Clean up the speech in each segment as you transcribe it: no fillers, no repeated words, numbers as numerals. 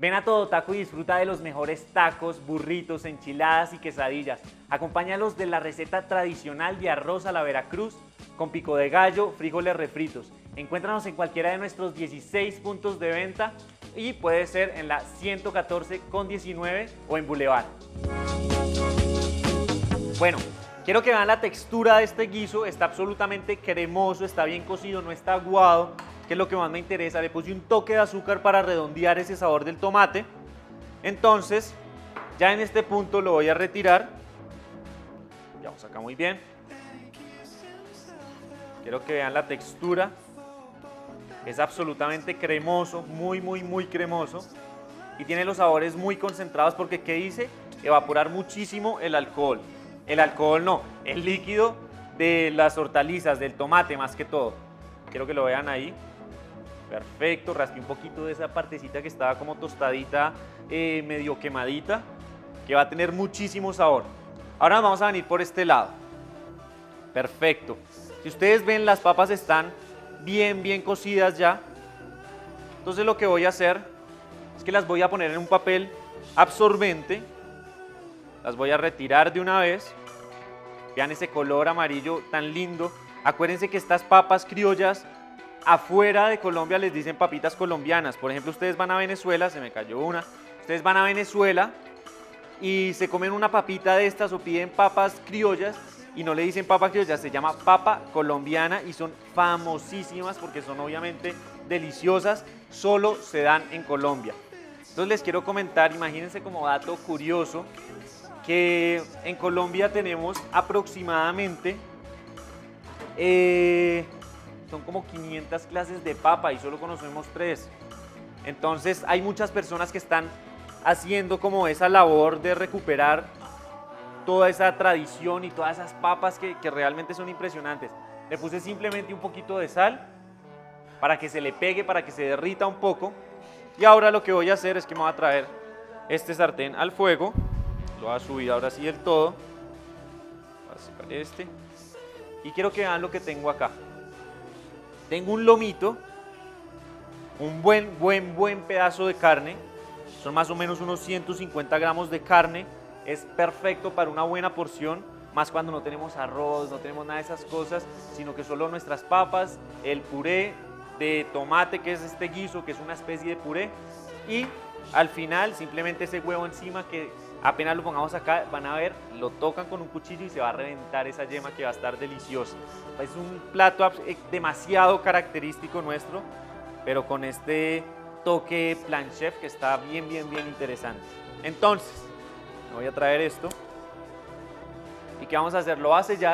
Ven a Todo Taco y disfruta de los mejores tacos, burritos, enchiladas y quesadillas. Acompáñalos de la receta tradicional de arroz a la Veracruz con pico de gallo, frijoles refritos. Encuéntranos en cualquiera de nuestros 16 puntos de venta y puede ser en la 114 con 19 o en Boulevard. Bueno, quiero que vean la textura de este guiso. Está absolutamente cremoso, está bien cocido, no está aguado, que es lo que más me interesa. Le puse un toque de azúcar para redondear ese sabor del tomate. Entonces, ya en este punto lo voy a retirar. Ya vamos acá muy bien. Quiero que vean la textura. Es absolutamente cremoso, muy cremoso. Y tiene los sabores muy concentrados porque, ¿qué dice? Evaporar muchísimo el alcohol. El alcohol no, el líquido de las hortalizas, del tomate más que todo. Quiero que lo vean ahí. Perfecto, raspé un poquito de esa partecita que estaba como tostadita, medio quemadita, que va a tener muchísimo sabor. Ahora vamos a venir por este lado. Perfecto. Si ustedes ven, las papas están bien cocidas ya. Entonces lo que voy a hacer es que las voy a poner en un papel absorbente. Las voy a retirar de una vez. Vean ese color amarillo tan lindo. Acuérdense que estas papas criollas afuera de Colombia les dicen papitas colombianas. Por ejemplo, ustedes van a Venezuela, se me cayó una. Ustedes van a Venezuela y se comen una papita de estas o piden papas criollas y no le dicen papa criolla, se llama papa colombiana y son famosísimas porque son obviamente deliciosas, solo se dan en Colombia. Entonces les quiero comentar, imagínense como dato curioso, que en Colombia tenemos aproximadamente, son como 500 clases de papa y solo conocemos 3. Entonces hay muchas personas que están haciendo como esa labor de recuperar toda esa tradición y todas esas papas que realmente son impresionantes. Le puse simplemente un poquito de sal para que se le pegue, para que se derrita un poco. Y ahora lo que voy a hacer es que me voy a traer este sartén al fuego. Lo voy a subir ahora sí del todo. Voy a sacar este. Y quiero que vean lo que tengo acá. Tengo un lomito, un buen pedazo de carne. Son más o menos unos 150 gramos de carne. Es perfecto para una buena porción, más cuando no tenemos arroz, no tenemos nada de esas cosas, sino que solo nuestras papas, el puré de tomate, que es este guiso, que es una especie de puré, y al final simplemente ese huevo encima que apenas lo pongamos acá, van a ver, lo tocan con un cuchillo y se va a reventar esa yema que va a estar deliciosa. Es un plato demasiado característico nuestro, pero con este toque plan chef que está bien interesante. Entonces, me voy a traer esto. ¿Y qué vamos a hacer? Lo voy a sellar.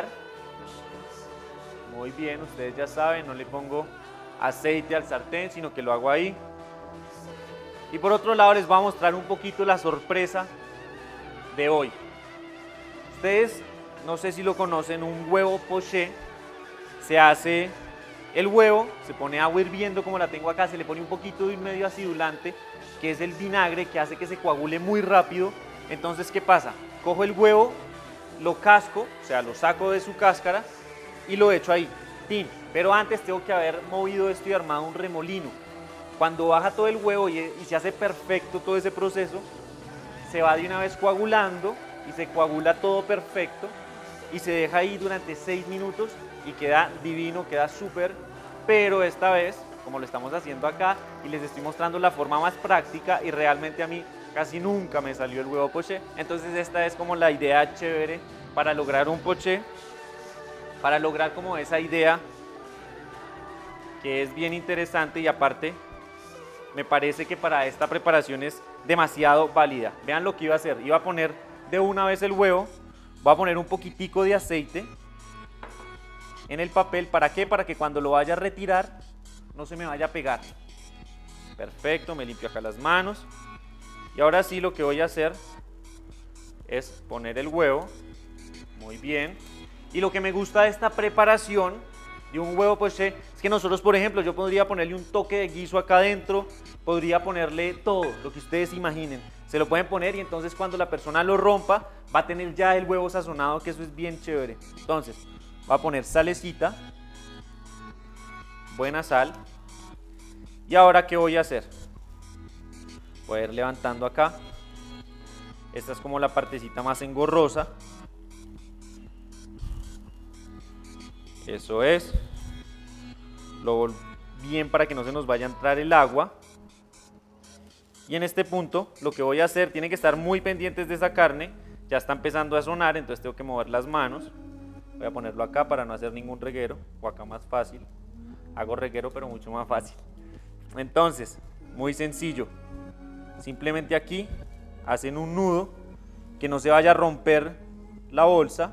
Muy bien, ustedes ya saben, no le pongo aceite al sartén, sino que lo hago ahí. Y por otro lado les voy a mostrar un poquito la sorpresa de hoy. Ustedes, no sé si lo conocen, un huevo poché. Se hace el huevo, se pone agua hirviendo como la tengo acá, se le pone un poquito de un medio acidulante, que es el vinagre que hace que se coagule muy rápido. Entonces, ¿qué pasa? Cojo el huevo, lo casco, o sea, lo saco de su cáscara y lo echo ahí. ¡Tin! Pero antes tengo que haber movido esto y armado un remolino. Cuando baja todo el huevo y se hace perfecto todo ese proceso, se va de una vez coagulando y se coagula todo perfecto y se deja ahí durante 6 minutos y queda divino, queda súper. Pero esta vez, como lo estamos haciendo acá y les estoy mostrando la forma más práctica y realmente a mí casi nunca me salió el huevo poché. Entonces esta es como la idea chévere para lograr un poché, para lograr como esa idea que es bien interesante y aparte me parece que para esta preparación es demasiado válida. Vean lo que iba a hacer, iba a poner de una vez el huevo, voy a poner un poquitico de aceite en el papel. ¿Para qué? Para que cuando lo vaya a retirar no se me vaya a pegar. Perfecto, me limpio acá las manos. Y ahora sí lo que voy a hacer es poner el huevo, muy bien. Y lo que me gusta de esta preparación de un huevo poché es que nosotros, por ejemplo, yo podría ponerle un toque de guiso acá adentro, podría ponerle todo, lo que ustedes imaginen. Se lo pueden poner y entonces cuando la persona lo rompa va a tener ya el huevo sazonado, que eso es bien chévere. Entonces, va a poner salecita, buena sal. Y ahora, ¿qué voy a hacer? Voy a ir levantando acá. Esta es como la partecita más engorrosa. Eso es. Lo bien para que no se nos vaya a entrar el agua. Y en este punto lo que voy a hacer, tienen que estar muy pendientes de esa carne. Ya está empezando a sonar, entonces tengo que mover las manos. Voy a ponerlo acá para no hacer ningún reguero, o acá más fácil. Hago reguero pero mucho más fácil. Entonces, muy sencillo. Simplemente aquí hacen un nudo que no se vaya a romper la bolsa.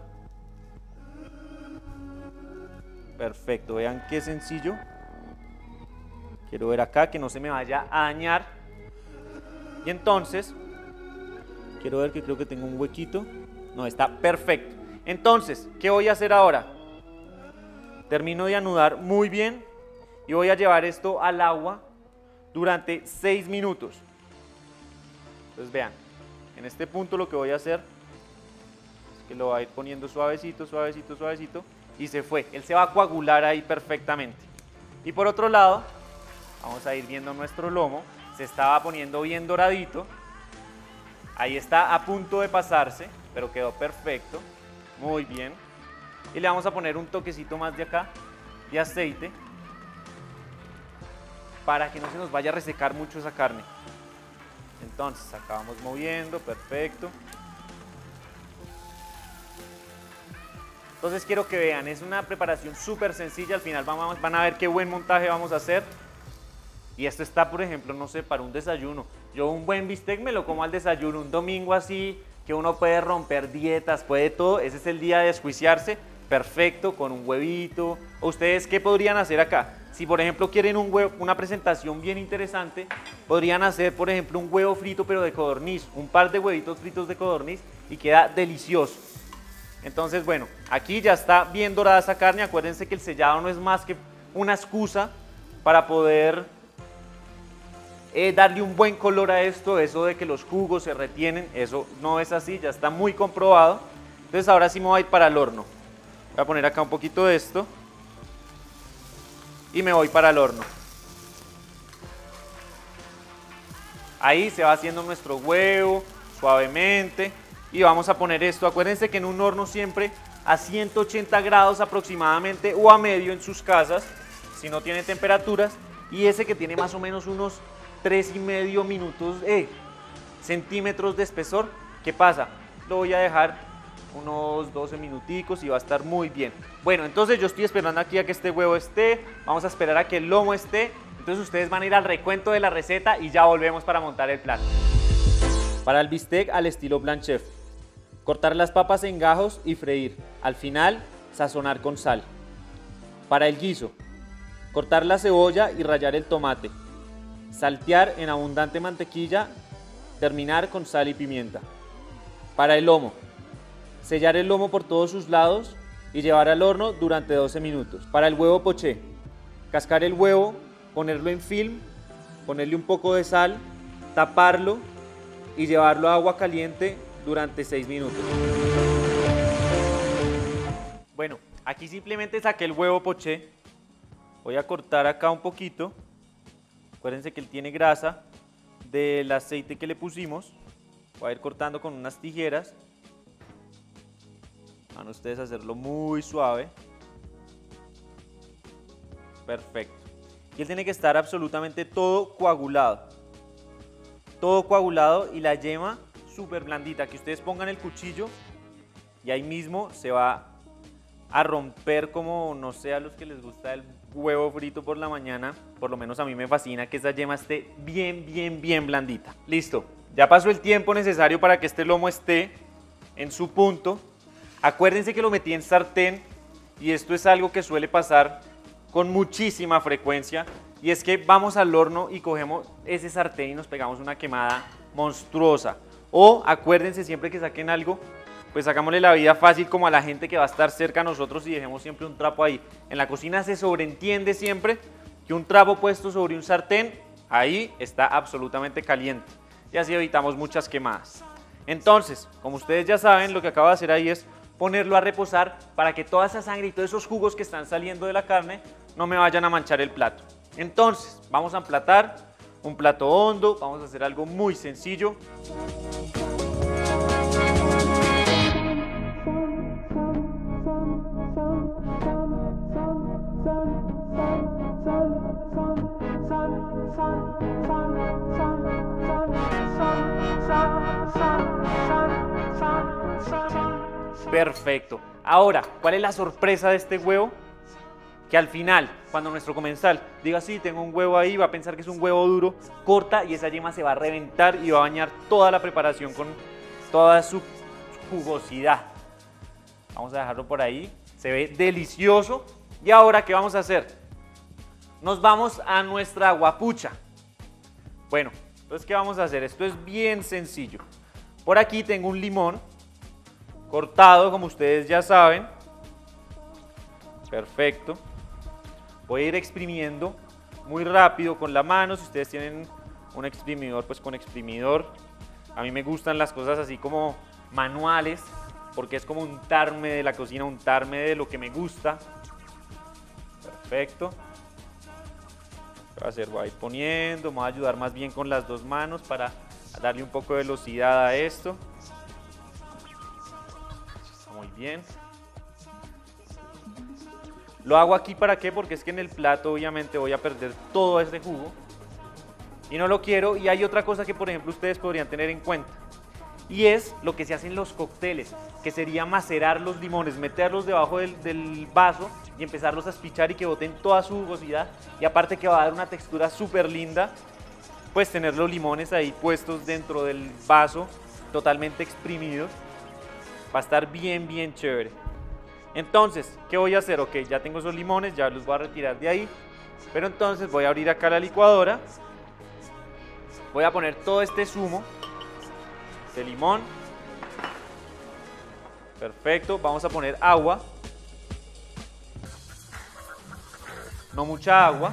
Perfecto, vean qué sencillo. Quiero ver acá que no se me vaya a dañar. Y entonces, quiero ver que creo que tengo un huequito. No, está perfecto. Entonces, ¿qué voy a hacer ahora? Termino de anudar muy bien y voy a llevar esto al agua durante 6 minutos. Entonces vean, en este punto lo que voy a hacer es que lo voy a ir poniendo suavecito, suavecito, suavecito y se fue. Él se va a coagular ahí perfectamente. Y por otro lado, vamos a ir viendo nuestro lomo. Se estaba poniendo bien doradito. Ahí está a punto de pasarse, pero quedó perfecto. Muy bien. Y le vamos a poner un toquecito más de acá, de aceite, para que no se nos vaya a resecar mucho esa carne. Entonces, acá vamos moviendo, perfecto. Entonces quiero que vean, es una preparación súper sencilla. Al final van a ver qué buen montaje vamos a hacer. Y esto está, por ejemplo, no sé, para un desayuno. Yo un buen bistec me lo como al desayuno, un domingo así, que uno puede romper dietas, puede todo. Ese es el día de desjuiciarse, perfecto, con un huevito. ¿O ustedes qué podrían hacer acá? Si, por ejemplo, quieren una presentación bien interesante, podrían hacer, por ejemplo, un huevo frito, pero de codorniz. Un par de huevitos fritos de codorniz y queda delicioso. Entonces, bueno, aquí ya está bien dorada esa carne. Acuérdense que el sellado no es más que una excusa para poder darle un buen color a esto. Eso de que los jugos se retienen, eso no es así, ya está muy comprobado. Entonces ahora sí me voy a ir para el horno. Voy a poner acá un poquito de esto y me voy para el horno. Ahí se va haciendo nuestro huevo suavemente y vamos a poner esto. Acuérdense que en un horno siempre a 180 grados aproximadamente, o a medio en sus casas si no tiene temperaturas, y ese que tiene más o menos unos 3,5 centímetros de espesor. ¿Qué pasa? Lo voy a dejar unos 12 minuticos y va a estar muy bien. Bueno, entonces yo estoy esperando aquí a que este huevo esté. Vamos a esperar a que el lomo esté. Entonces ustedes van a ir al recuento de la receta y ya volvemos para montar el plato. Para el bistec al estilo Plan Chef: cortar las papas en gajos y freír. Al final, sazonar con sal. Para el guiso: cortar la cebolla y rallar el tomate. Saltear en abundante mantequilla, terminar con sal y pimienta. Para el lomo: sellar el lomo por todos sus lados y llevar al horno durante 12 minutos. Para el huevo poché: cascar el huevo, ponerlo en film, ponerle un poco de sal, taparlo y llevarlo a agua caliente durante 6 minutos. Bueno, aquí simplemente saqué el huevo poché. Voy a cortar acá un poquito. Acuérdense que él tiene grasa del aceite que le pusimos. Voy a ir cortando con unas tijeras. Van ustedes a hacerlo muy suave. Perfecto. Y él tiene que estar absolutamente todo coagulado. Todo coagulado y la yema súper blandita. Que ustedes pongan el cuchillo y ahí mismo se va a romper, como no sé a los que les gusta el huevo frito por la mañana. Por lo menos a mí me fascina que esa yema esté bien blandita. Listo. Ya pasó el tiempo necesario para que este lomo esté en su punto. Acuérdense que lo metí en sartén y esto es algo que suele pasar con muchísima frecuencia, y es que vamos al horno y cogemos ese sartén y nos pegamos una quemada monstruosa. O acuérdense, siempre que saquen algo, pues hagámosle la vida fácil como a la gente que va a estar cerca a nosotros y dejemos siempre un trapo ahí. En la cocina se sobreentiende siempre que un trapo puesto sobre un sartén, ahí está absolutamente caliente, y así evitamos muchas quemadas. Entonces, como ustedes ya saben, lo que acabo de hacer ahí es ponerlo a reposar para que toda esa sangre y todos esos jugos que están saliendo de la carne no me vayan a manchar el plato. Entonces, vamos a emplatar un plato hondo, vamos a hacer algo muy sencillo. Perfecto. Ahora, ¿cuál es la sorpresa de este huevo? Que al final, cuando nuestro comensal diga, sí, tengo un huevo ahí, va a pensar que es un huevo duro, corta y esa yema se va a reventar y va a bañar toda la preparación con toda su jugosidad. Vamos a dejarlo por ahí, se ve delicioso. Y ahora, ¿qué vamos a hacer? Nos vamos a nuestra guapucha. Bueno, entonces, ¿qué vamos a hacer? Esto es bien sencillo. Por aquí tengo un limón cortado, como ustedes ya saben. Perfecto. Voy a ir exprimiendo muy rápido con la mano. Si ustedes tienen un exprimidor, pues con exprimidor. A mí me gustan las cosas así como manuales, porque es como untarme de la cocina, untarme de lo que me gusta. Perfecto. Voy a hacer, voy a ir poniendo, me voy a ayudar más bien con las dos manos para darle un poco de velocidad a esto. Muy bien. Lo hago aquí ¿para qué? Porque es que en el plato obviamente voy a perder todo ese jugo y no lo quiero. Y hay otra cosa que, por ejemplo, ustedes podrían tener en cuenta, y es lo que se hace en los cócteles, que sería macerar los limones, meterlos debajo del vaso y empezarlos a espichar y que boten toda su jugosidad. Y aparte que va a dar una textura súper linda, pues tener los limones ahí puestos dentro del vaso, totalmente exprimidos, va a estar bien, bien chévere. Entonces, ¿qué voy a hacer? Ok, ya tengo esos limones, ya los voy a retirar de ahí. Pero entonces voy a abrir acá la licuadora. Voy a poner todo este zumo de limón. Perfecto, vamos a poner agua. No mucha agua.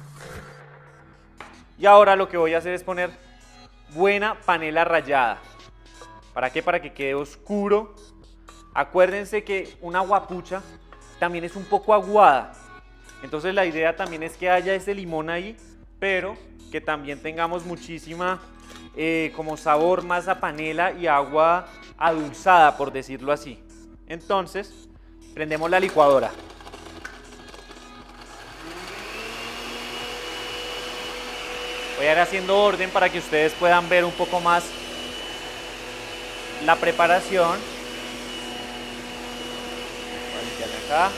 Y ahora lo que voy a hacer es poner buena panela rallada. ¿Para qué? Para que quede oscuro. Acuérdense que una guapucha también es un poco aguada. Entonces la idea también es que haya ese limón ahí, pero que también tengamos muchísima como sabor más a panela y agua adulzada, por decirlo así. Entonces, prendemos la licuadora. Voy a ir haciendo orden para que ustedes puedan ver un poco más la preparación. Voy a limpiarle acá.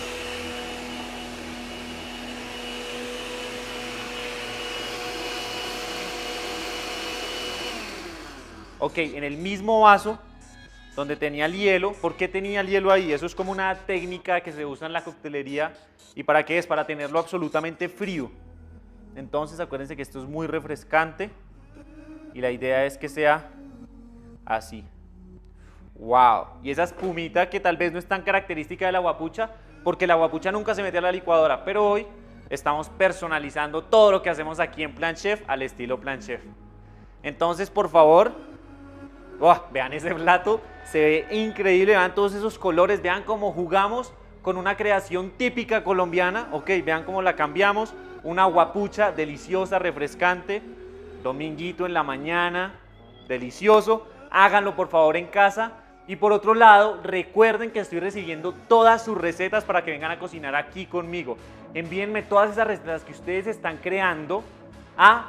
Ok, en el mismo vaso donde tenía el hielo. ¿Por qué tenía el hielo ahí? Eso es como una técnica que se usa en la coctelería. ¿Y para qué es? Para tenerlo absolutamente frío. Entonces acuérdense que esto es muy refrescante y la idea es que sea así. ¡Wow! Y esa espumita que tal vez no es tan característica de la guapucha, porque la guapucha nunca se mete a la licuadora, pero hoy estamos personalizando todo lo que hacemos aquí en Plan Chef al estilo Plan Chef. Entonces, por favor, vean ese plato, se ve increíble, vean todos esos colores, vean cómo jugamos con una creación típica colombiana. Ok, vean cómo la cambiamos, una guapucha deliciosa, refrescante, dominguito en la mañana, delicioso. Háganlo por favor en casa. Y por otro lado, recuerden que estoy recibiendo todas sus recetas para que vengan a cocinar aquí conmigo. Envíenme todas esas recetas que ustedes están creando a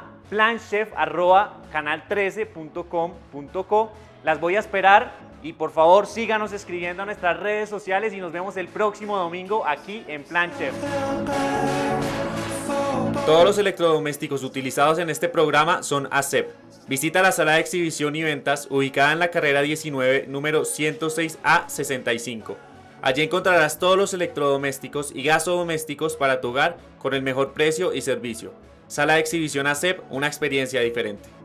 planchef@canal13.com.co. Las voy a esperar y por favor síganos escribiendo a nuestras redes sociales y nos vemos el próximo domingo aquí en Plan Chef. Todos los electrodomésticos utilizados en este programa son ASEP. Visita la sala de exhibición y ventas ubicada en la carrera 19, número 106A65. Allí encontrarás todos los electrodomésticos y gasodomésticos para tu hogar con el mejor precio y servicio. Sala de exhibición ASEP, una experiencia diferente.